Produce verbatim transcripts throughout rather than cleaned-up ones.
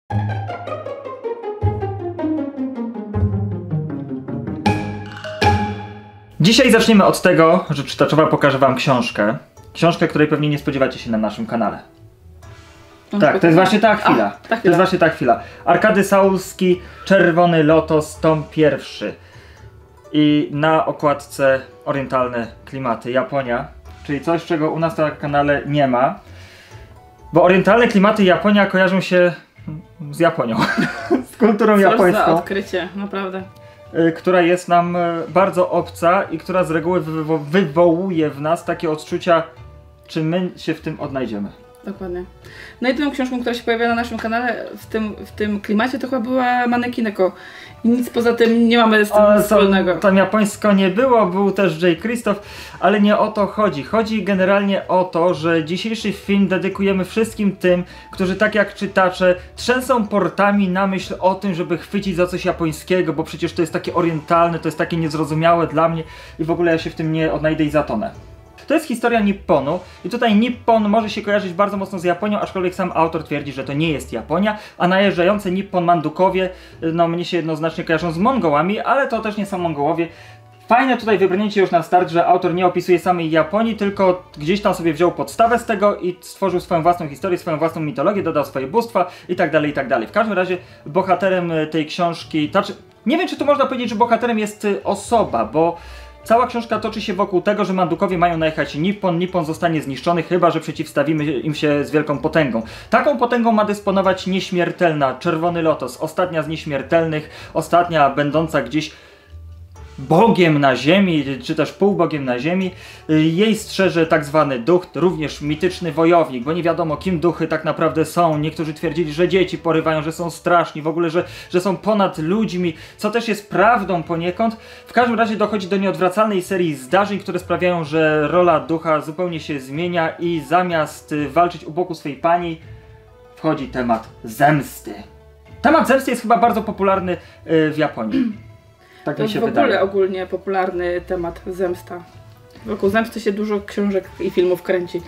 Dzisiaj zaczniemy od tego, że czytaczowa pokaże wam książkę. Książkę, której pewnie nie spodziewacie się na naszym kanale. No, tak, to jest właśnie ta chwila. A, ta chwila. To jest właśnie ta chwila. Arkady Saulski, Czerwony Lotos, tom pierwszy. I na okładce orientalne klimaty, Japonia. Czyli coś, czego u nas na kanale nie ma. Bo orientalne klimaty Japonia kojarzą się z Japonią. Z kulturą Coś japońską. za odkrycie, naprawdę. Która jest nam bardzo obca i która z reguły wywo wywołuje w nas takie odczucia, czy my się w tym odnajdziemy. Dokładnie. No i tą książką, która się pojawia na naszym kanale w tym, w tym klimacie, to chyba była Manekineko. I nic poza tym nie mamy z tym o, wspólnego. Tam, tam japońsko nie było, był też J. Krzysztof, ale nie o to chodzi. Chodzi generalnie o to, że dzisiejszy film dedykujemy wszystkim tym, którzy tak jak czytacze trzęsą portami na myśl o tym, żeby chwycić za coś japońskiego, bo przecież to jest takie orientalne, to jest takie niezrozumiałe dla mnie i w ogóle ja się w tym nie odnajdę i zatonę. To jest historia Nipponu i tutaj Nippon może się kojarzyć bardzo mocno z Japonią, aczkolwiek sam autor twierdzi, że to nie jest Japonia, a najeżdżające Nippon Mandukowie, no mnie się jednoznacznie kojarzą z Mongołami, ale to też nie są Mongołowie. Fajne tutaj wybrnięcie już na start, że autor nie opisuje samej Japonii, tylko gdzieś tam sobie wziął podstawę z tego i stworzył swoją własną historię, swoją własną mitologię, dodał swoje bóstwa i tak dalej, i tak dalej. W każdym razie bohaterem tej książki, to znaczy, nie wiem czy tu można powiedzieć, że bohaterem jest osoba, bo cała książka toczy się wokół tego, że Mandukowie mają najechać Nippon, Nippon zostanie zniszczony, chyba że przeciwstawimy im się z wielką potęgą. Taką potęgą ma dysponować nieśmiertelna, Czerwony Lotos, ostatnia z nieśmiertelnych, ostatnia będąca gdzieś bogiem na ziemi, czy też półbogiem na ziemi. Jej strzeże tak zwany duch, również mityczny wojownik, bo nie wiadomo kim duchy tak naprawdę są. Niektórzy twierdzili, że dzieci porywają, że są straszni, w ogóle, że, że są ponad ludźmi, co też jest prawdą poniekąd. W każdym razie dochodzi do nieodwracalnej serii zdarzeń, które sprawiają, że rola ducha zupełnie się zmienia i zamiast walczyć u boku swej pani, wchodzi temat zemsty. Temat zemsty jest chyba bardzo popularny w Japonii. Tak to mi się w ogóle wydaje. ogólnie popularny temat zemsta. Wokół zemsty się dużo książek i filmów kręci.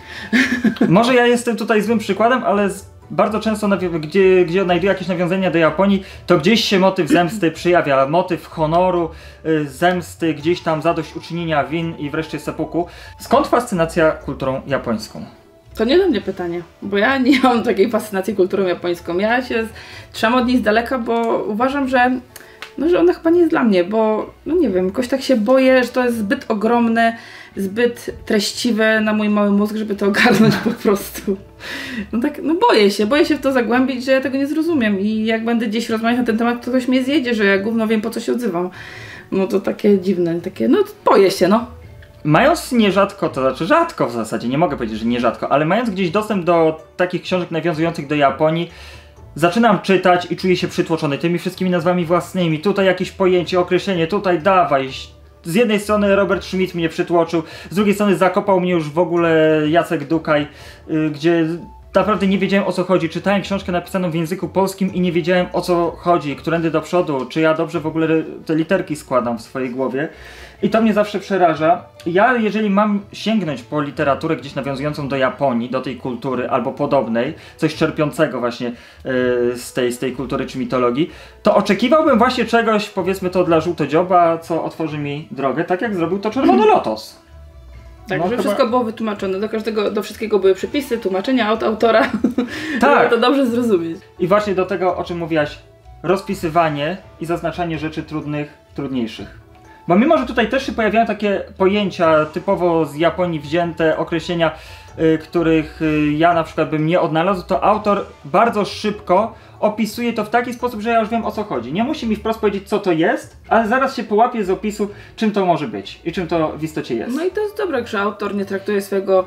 Może ja jestem tutaj złym przykładem, ale z, bardzo często gdzie, gdzie odnajduję jakieś nawiązania do Japonii, to gdzieś się motyw zemsty przyjawia. Motyw honoru, y, zemsty, gdzieś tam zadośćuczynienia win i wreszcie seppuku. Skąd fascynacja kulturą japońską? To nie do mnie pytanie, bo ja nie mam takiej fascynacji kulturą japońską. Ja się trzymam od niej z daleka, bo uważam, że No, że ona chyba nie jest dla mnie, bo no nie wiem, jakoś tak się boję, że to jest zbyt ogromne, zbyt treściwe na mój mały mózg, żeby to ogarnąć po prostu. No tak, no boję się, boję się w to zagłębić, że ja tego nie zrozumiem i jak będę gdzieś rozmawiać na ten temat, to ktoś mnie zjedzie, że ja gówno wiem, po co się odzywam. No to takie dziwne, takie, no boję się, no. Mając nierzadko, to znaczy rzadko w zasadzie, nie mogę powiedzieć, że nierzadko, ale mając gdzieś dostęp do takich książek nawiązujących do Japonii, zaczynam czytać i czuję się przytłoczony tymi wszystkimi nazwami własnymi. Tutaj jakieś pojęcie, określenie, tutaj dawaj. Z jednej strony Robert Schmidt mnie przytłoczył, z drugiej strony zakopał mnie już w ogóle Jacek Dukaj, yy, gdzie naprawdę nie wiedziałem o co chodzi. Czytałem książkę napisaną w języku polskim i nie wiedziałem o co chodzi, którędy do przodu, czy ja dobrze w ogóle te literki składam w swojej głowie. I to mnie zawsze przeraża. Ja, jeżeli mam sięgnąć po literaturę gdzieś nawiązującą do Japonii, do tej kultury albo podobnej, coś czerpiącego właśnie yy, z, tej, z tej kultury czy mitologii, to oczekiwałbym właśnie czegoś, powiedzmy to dla żółtodzioba, co otworzy mi drogę, tak jak zrobił to Czerwony Lotos. Tak, no, że chyba... wszystko było wytłumaczone, do każdego, do wszystkiego były przepisy, tłumaczenia od autora, tak. żeby to dobrze zrozumieć. I właśnie do tego, o czym mówiłaś, rozpisywanie i zaznaczanie rzeczy trudnych, trudniejszych. Bo mimo, że tutaj też się pojawiają takie pojęcia typowo z Japonii wzięte, określenia, y, których y, ja na przykład bym nie odnalazł, to autor bardzo szybko opisuje to w taki sposób, że ja już wiem o co chodzi. Nie musi mi wprost powiedzieć co to jest, ale zaraz się połapie z opisu, czym to może być i czym to w istocie jest. No i to jest dobre, że autor nie traktuje swojego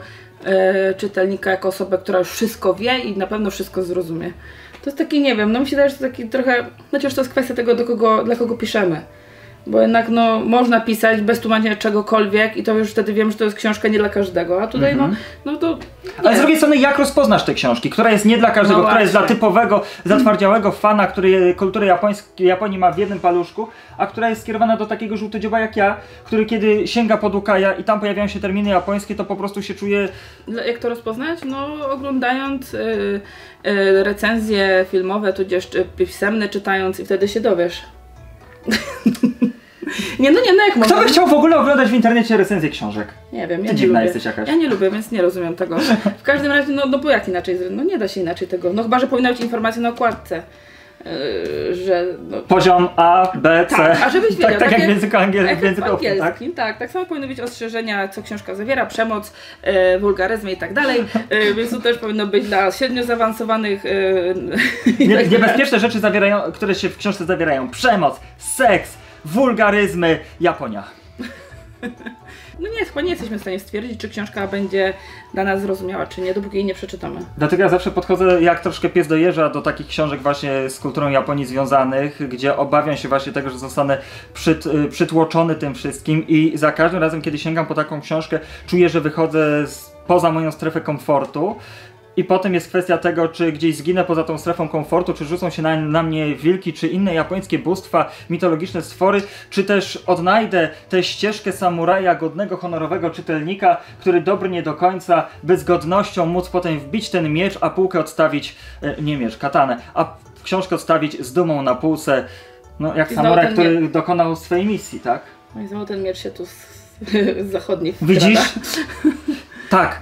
e, czytelnika jako osobę, która już wszystko wie i na pewno wszystko zrozumie. To jest taki, nie wiem, no mi się wydaje, że to taki trochę, chociaż to jest kwestia tego, do kogo, dla kogo piszemy. Bo jednak no, można pisać bez tłumaczenia czegokolwiek i to już wtedy wiem, że to jest książka nie dla każdego, a tutaj mm-hmm. no, no to... Nie. Ale z drugiej strony jak rozpoznasz te książki, która jest nie dla każdego, no która jest dla typowego, zatwardziałego fana, który kultury japońskiej, Japonii ma w jednym paluszku, a która jest skierowana do takiego żółtodzioba jak ja, który kiedy sięga po Dukaja i tam pojawiają się terminy japońskie, to po prostu się czuje... Jak to rozpoznać? No oglądając yy, yy, recenzje filmowe, tudzież pisemne czytając i wtedy się dowiesz. Nie, no nie, no jak Kto by chciał w ogóle oglądać w internecie recenzję książek? Nie wiem, ja Ty nie dziwna lubię. jesteś jakaś. Ja nie lubię, więc nie rozumiem tego. W każdym razie, no, no bo jak inaczej, no nie da się inaczej tego. No chyba, że powinna być informacja na okładce. Yy, że no... Poziom A, B, C. Tak, a żebyś wiedział, tak, tak jak w języku angielskim, w języku angielskim, tak? tak? Tak samo powinny być ostrzeżenia, co książka zawiera, przemoc, yy, wulgaryzmy i tak dalej, yy, więc to też powinno być dla średnio zaawansowanych... Yy, Nie, niebezpieczne rzeczy, zawierają, które się w książce zawierają. Przemoc, seks, wulgaryzmy, Japonia. No nie, chyba nie jesteśmy w stanie stwierdzić, czy książka będzie dla nas zrozumiała, czy nie, dopóki jej nie przeczytamy. Dlatego ja zawsze podchodzę jak troszkę pies do jeża do takich książek właśnie z kulturą Japonii związanych, gdzie obawiam się właśnie tego, że zostanę przyt, przytłoczony tym wszystkim i za każdym razem, kiedy sięgam po taką książkę, czuję, że wychodzę z, poza moją strefę komfortu. I potem jest kwestia tego, czy gdzieś zginę poza tą strefą komfortu, czy rzucą się na, na mnie wilki, czy inne japońskie bóstwa, mitologiczne stwory, czy też odnajdę tę ścieżkę samuraja, godnego, honorowego czytelnika, który dobrnie do końca, by z godnością móc potem wbić ten miecz, a półkę odstawić, e, nie miecz, katanę, a książkę odstawić z dumą na półce, no jak samuraj, który miecz dokonał swojej misji, tak? No i znowu ten miecz się tu z, z zachodnich Widzisz? Tak.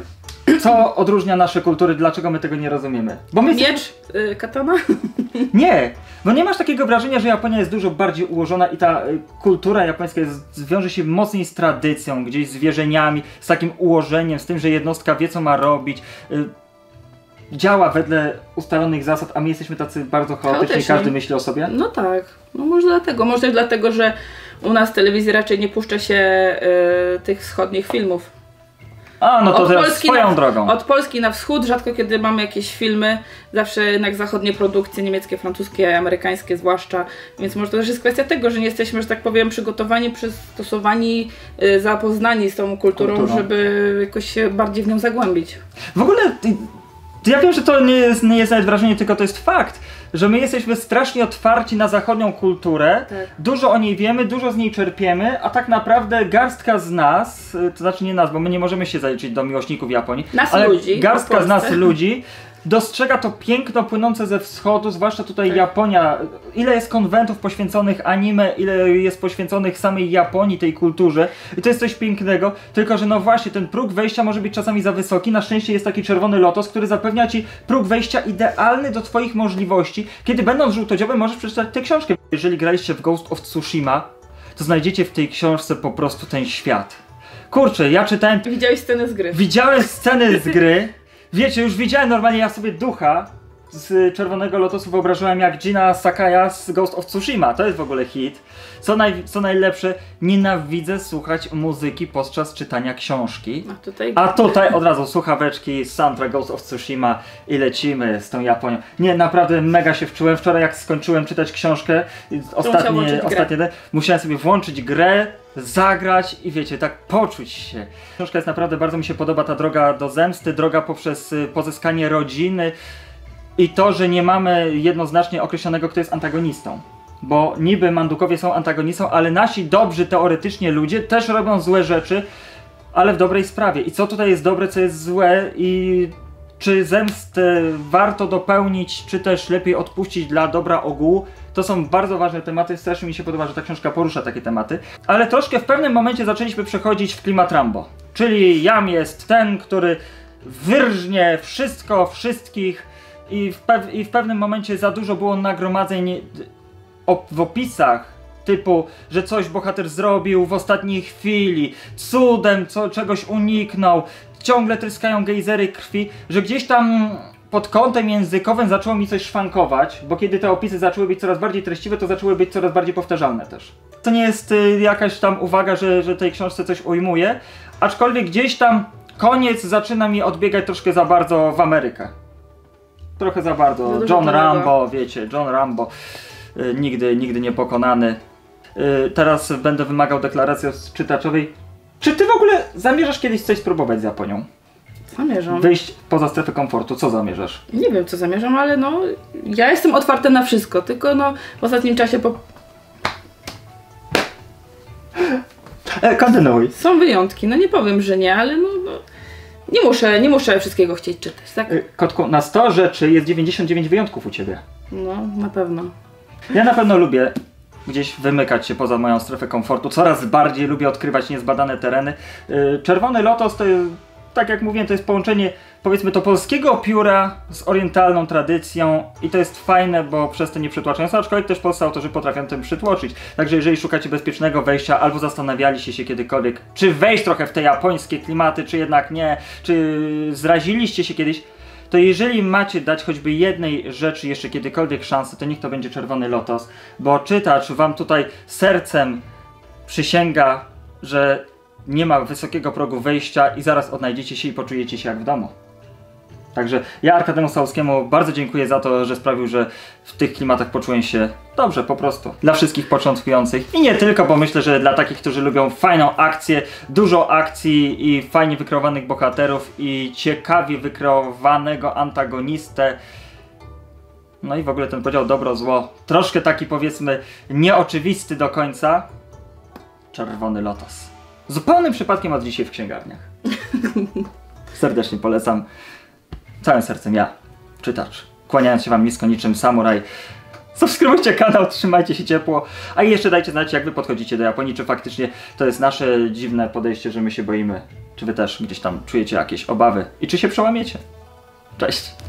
Co odróżnia nasze kultury? Dlaczego my tego nie rozumiemy? Bo my miecz? Yy, katana? Nie! Bo nie masz takiego wrażenia, że Japonia jest dużo bardziej ułożona i ta y, kultura japońska jest, wiąże się mocniej z tradycją, gdzieś z wierzeniami, z takim ułożeniem, z tym, że jednostka wie co ma robić. Y, działa wedle ustalonych zasad, a my jesteśmy tacy bardzo chaotyczni, każdy myśli o sobie. No tak, no może dlatego, może też dlatego, że u nas w telewizji raczej nie puszcza się y, tych wschodnich filmów. A, no to teraz swoją na, drogą. Od Polski na wschód, rzadko kiedy mamy jakieś filmy, zawsze jednak zachodnie produkcje, niemieckie, francuskie, amerykańskie zwłaszcza, więc może to też jest kwestia tego, że nie jesteśmy, że tak powiem, przygotowani, przystosowani, yy, zapoznani z tą kulturą, kulturą, żeby jakoś się bardziej w nią zagłębić. W ogóle, ja wiem, że to nie jest, nie jest nawet wrażenie, tylko to jest fakt, że my jesteśmy strasznie otwarci na zachodnią kulturę, tak. Dużo o niej wiemy, dużo z niej czerpiemy, a tak naprawdę garstka z nas, to znaczy nie nas, bo my nie możemy się zaliczyć do miłośników Japonii, nas ale ludzi, garstka z nas ludzi dostrzega to piękno płynące ze wschodu, zwłaszcza tutaj tak. Japonia. Ile jest konwentów poświęconych anime, ile jest poświęconych samej Japonii, tej kulturze. I to jest coś pięknego, tylko że no właśnie ten próg wejścia może być czasami za wysoki. Na szczęście jest taki czerwony lotos, który zapewnia ci próg wejścia idealny do twoich możliwości. Kiedy będąc żółtodziobem możesz przeczytać tę książkę. Jeżeli graliście w Ghost of Tsushima, to znajdziecie w tej książce po prostu ten świat. Kurczę, ja czytałem... Widziałeś scenę z gry. Widziałem sceny z gry. Wiecie, już widziałem normalnie, ja sobie ducha z Czerwonego Lotosu wyobrażałem jak Gina Sakaya z Ghost of Tsushima. To jest w ogóle hit. Co, naj, co najlepsze, nienawidzę słuchać muzyki podczas czytania książki. A tutaj... A tutaj od razu słuchaweczki, soundtrack Ghost of Tsushima i lecimy z tą Japonią. Nie, naprawdę mega się wczułem. Wczoraj jak skończyłem czytać książkę, ostatnie, ostatnie musiałem sobie włączyć grę, zagrać i wiecie, tak poczuć się. Książka jest naprawdę, bardzo mi się podoba ta droga do zemsty, droga poprzez pozyskanie rodziny i to, że nie mamy jednoznacznie określonego, kto jest antagonistą. Bo niby Mandukowie są antagonistą, ale nasi dobrzy teoretycznie ludzie też robią złe rzeczy, ale w dobrej sprawie. I co tutaj jest dobre, co jest złe i czy zemstę warto dopełnić, czy też lepiej odpuścić dla dobra ogółu. To są bardzo ważne tematy, strasznie mi się podoba, że ta książka porusza takie tematy. Ale troszkę w pewnym momencie zaczęliśmy przechodzić w klimat Rambo. Czyli Jam jest ten, który wyrżnie wszystko, wszystkich i w, pew i w pewnym momencie za dużo było nagromadzeń w opisach typu, że coś bohater zrobił w ostatniej chwili, cudem co, czegoś uniknął, ciągle tryskają gejzery krwi, że gdzieś tam pod kątem językowym zaczęło mi coś szwankować, bo kiedy te opisy zaczęły być coraz bardziej treściwe, to zaczęły być coraz bardziej powtarzalne też. To nie jest y, jakaś tam uwaga, że, że tej książce coś ujmuje, aczkolwiek gdzieś tam koniec zaczyna mi odbiegać troszkę za bardzo w Amerykę. Trochę za bardzo. John Rambo, wiecie, John Rambo, y, nigdy, nigdy nie pokonany. Yy, teraz będę wymagał deklaracji czytaczowej. Czy ty w ogóle zamierzasz kiedyś coś spróbować z Japonią? Zamierzam. Wyjść poza strefę komfortu, co zamierzasz? Nie wiem, co zamierzam, ale no, ja jestem otwarta na wszystko, tylko no, w ostatnim czasie po... E, kontynuuj. są wyjątki, no nie powiem, że nie, ale no, no nie muszę, nie muszę wszystkiego chcieć czytać, tak? E, Kotku, na sto rzeczy jest dziewięćdziesiąt dziewięć wyjątków u ciebie. No, na pewno. Ja na pewno lubię gdzieś wymykać się poza moją strefę komfortu. Coraz bardziej lubię odkrywać niezbadane tereny. Yy, Czerwony Lotos to jest, tak jak mówiłem, to jest połączenie, powiedzmy to, polskiego pióra z orientalną tradycją i to jest fajne, bo przez to nie przytłaczające, aczkolwiek też polscy autorzy potrafią tym przytłoczyć. Także jeżeli szukacie bezpiecznego wejścia albo zastanawialiście się kiedykolwiek, czy wejść trochę w te japońskie klimaty, czy jednak nie, czy zraziliście się kiedyś, to jeżeli macie dać choćby jednej rzeczy jeszcze kiedykolwiek szansę, to niech to będzie Czerwony Lotos, bo czytacz wam tutaj sercem przysięga, że nie ma wysokiego progu wejścia i zaraz odnajdziecie się i poczujecie się jak w domu. Także ja Arkadiemu Sałowskiemu bardzo dziękuję za to, że sprawił, że w tych klimatach poczułem się dobrze po prostu. Dla wszystkich początkujących i nie tylko, bo myślę, że dla takich, którzy lubią fajną akcję, dużo akcji i fajnie wykreowanych bohaterów i ciekawie wykreowanego antagonistę. No i w ogóle ten podział dobro-zło, troszkę taki powiedzmy nieoczywisty do końca. Czerwony Lotos. Zupełnym przypadkiem od dzisiaj w księgarniach. Serdecznie polecam. Całym sercem ja, czytacz. Kłaniając się wam nisko niczym samuraj. Subskrybujcie kanał, trzymajcie się ciepło. A i jeszcze dajcie znać, jak wy podchodzicie do Japonii. Czy faktycznie to jest nasze dziwne podejście, że my się boimy. Czy wy też gdzieś tam czujecie jakieś obawy. I czy się przełamiecie. Cześć.